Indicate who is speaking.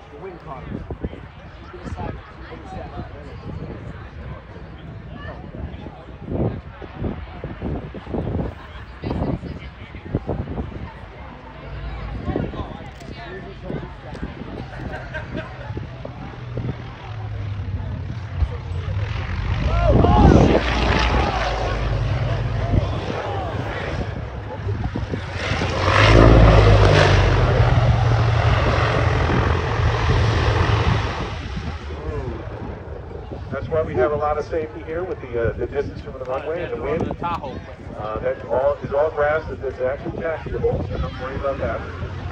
Speaker 1: The wing cutters. To the side. To the side.
Speaker 2: That's why we have a lot of safety here with the distance from the runway and the wind. That is all grass that's actually taxiable, so don't worry about that.